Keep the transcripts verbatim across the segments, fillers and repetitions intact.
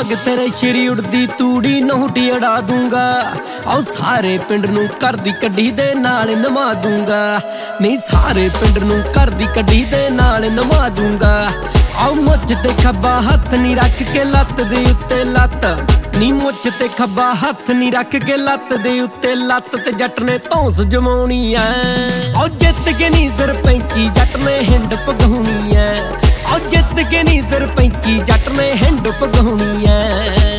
पग तेरे श्री उड़दी तूड़ी नोटी अड़ा दूंगा। आओ सारे पिंड नूं घर दी कड्डी दे नाल नवा दूंगा। नहीं सारे पिंड नूं घर दी कड्डी दे नाल नवा दूंगा। आओ मुझ ते खब्बा हथ नी रख के लत्त दे उत्ते लत्त, नी मुझ ते खब्बा हथ नी रख के लत्त दे उत्ते लत्त, ते जट ने धौंस जमाउणी ऐ। आओ जित के नी सरपंची जट ने हिंड पगाउणी ऐ। आओ जित के नी सरपंची जट ने हिंड पगाउणी ऐ।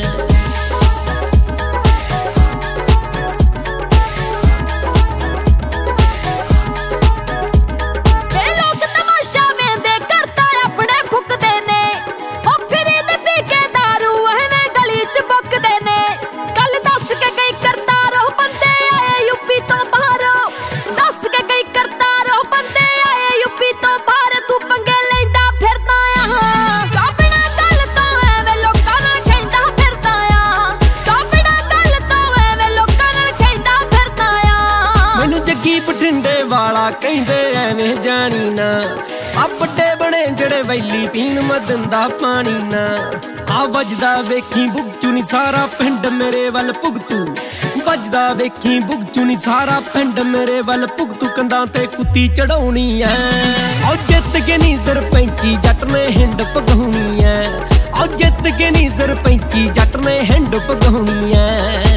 बठिंडे वाला कहंदे एवें जानी ना, आ बड़े बने जड़े वैली पीन मदंदा पानी ना। आ वजदा वेखी भुगतू नी सारा पिंड मेरे वल भुगतू, वजदा वेखी भुगतू नी सारा पिंड मेरे वल भुगतू, कंधां ते कुत्ती चढ़ाउणी ऐ। आओ जित के नी सरपंची जट ने हिंड पगाउणी ऐ। आओ जित के नी सरपंची जट ने हिंड पगाउणी ऐ।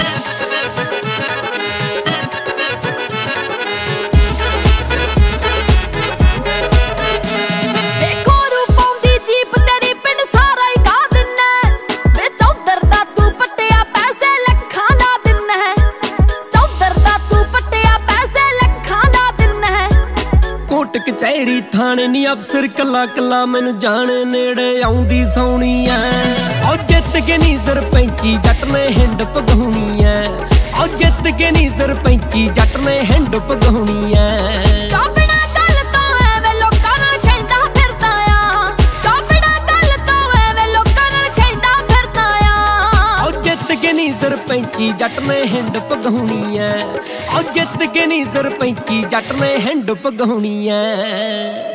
कचहरी थाने नी अफसर कला कला मैनू जाने नेड़े आउंदी सौनी ऐ। आओ जित के नी सरपंची जट ने हिंड पगाउणी ऐ। आओ जित के नी सरपंची जट ने हिंड पगाउणी ऐ। सरपंची जट ने हिंड पगाउणी ऐ। आओ जित के नी सरपंची जट ने हिंड पगाउणी ऐ।